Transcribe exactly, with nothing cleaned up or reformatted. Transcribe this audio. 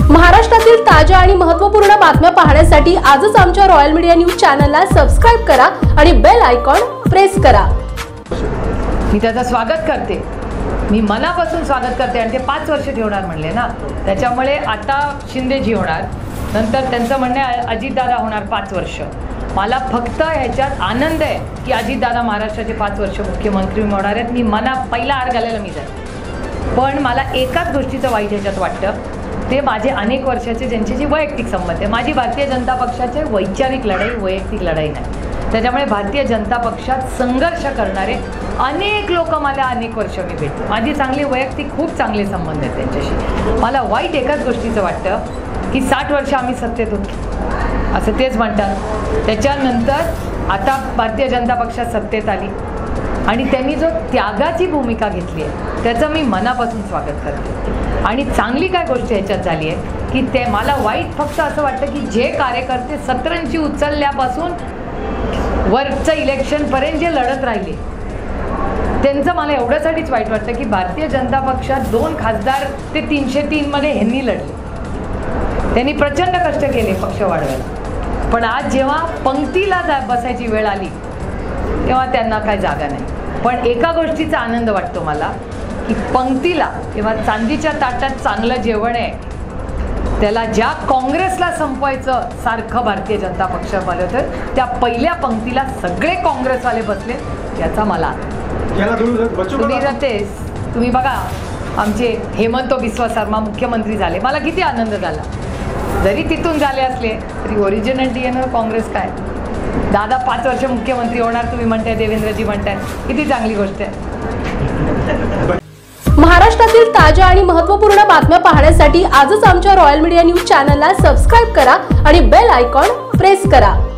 महाराष्ट्रातील ताज्या आणि महत्त्वपूर्ण बातम्या पाहण्यासाठी आजच आमच्या रॉयल मीडिया न्यूज चॅनलला सबस्क्राइब करा आणि बेल आयकॉन प्रेस करा। मी त्याचं स्वागत करते, मी मनापासून स्वागत करते आणि ते पाच वर्ष ठेवणार म्हणले ना, त्याच्यामुळे आता शिंदेजी होणार, नंतर त्यांचं म्हणणे अजितदादा होणार पाच वर्ष। मला फक्त ह्याच्यात आनंद आहे की अजितदादा महाराष्ट्राचे पाच वर्ष मुख्यमंत्री होणार आहेत। मी मना पहिला हार घालायला मी जाईल, पण मला एकाच गोष्टीचं वाईट ह्याच्यात वाटतं, ते माझे अनेक वर्षाचे ज्यांच्याशी वैयक्तिक संबंध आहे। माझी भारतीय जनता पक्षाचे वैचारिक लढाई, वैयक्तिक लढाई नाही। त्याच्यामुळे भारतीय जनता पक्षात संघर्ष करणारे अनेक लोक मला अनेक वर्ष मी भेटते, माझी चांगली वैयक्तिक खूप चांगले संबंध आहेत त्यांच्याशी। मला वाईट एकाच गोष्टीचं वाटतं की साठ वर्ष आम्ही सत्तेत होतो असं तेच म्हणतात, त्याच्यानंतर आता भारतीय जनता पक्षात सत्तेत आली आणि त्यांनी जो त्यागाची भूमिका घेतली आहे त्याचं मी मनापासून स्वागत करते। आणि चांगली काय गोष्ट ह्याच्यात झाली आहे की ते मला वाईट फक्त असं वाटतं की जे कार्यकर्ते सतरंजी उचलल्यापासून वरचं इलेक्शनपर्यंत जे लढत राहिले त्यांचं मला एवढ्यासाठीच वाईट वाटतं की भारतीय जनता पक्षात दोन खासदार ते तीनशे तीनमध्ये ह्यांनी लढले, त्यांनी प्रचंड कष्ट केले पक्ष वाढवायला, पण आज जेव्हा पंक्तीला जा बसायची वेळ आली तेव्हा त्यांना काय जागा नाही। पण एका गोष्टीचा आनंद वाटतो मला की पंक्तीला किंवा चांदीच्या ताटात चांगलं जेवण आहे त्याला ज्या काँग्रेसला संपवायचं सारखं भारतीय जनता पक्ष होतं, त्या पहिल्या पंक्तीला सगळे काँग्रेसवाले बसले, याचा मला तुम्ही रतेस तुम्ही बघा आमचे हेमंत बिस्वा शर्मा मुख्यमंत्री झाले, मला किती आनंद झाला। जरी तिथून झाले असले तरी ओरिजिनल डी एन काँग्रेस काय, दादा पाच वर्ष मुख्यमंत्री होणार तुम्ही म्हणताय, देवेंद्रजी म्हणताय, किती चांगली गोष्ट आहे। महाराष्ट्रातील ताज्या आणि महत्त्वपूर्ण बातम्या पाहण्यासाठी आजच आमच्या रॉयल मीडिया न्यूज चॅनलला सबस्क्राइब करा आणि बेल आयकॉन प्रेस करा।